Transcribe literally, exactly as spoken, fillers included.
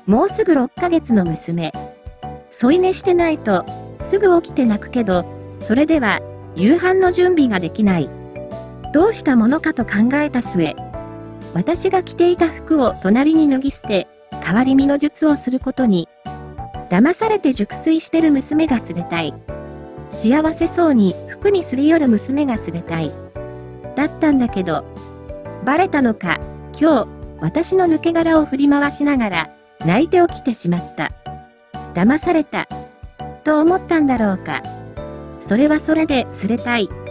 もうすぐろっかげつの娘。添い寝してないと、すぐ起きて泣くけど、それでは、夕飯の準備ができない。どうしたものかと考えた末、私が着ていた服を隣に脱ぎ捨て、代わり身の術をすることに、騙されて熟睡してる娘がすれたい。幸せそうに服にすり寄る娘がすれたい。だったんだけど、バレたのか、今日、私の抜け殻を振り回しながら、泣いて起きてしまった。騙された。と思ったんだろうか。それはそれですれたい。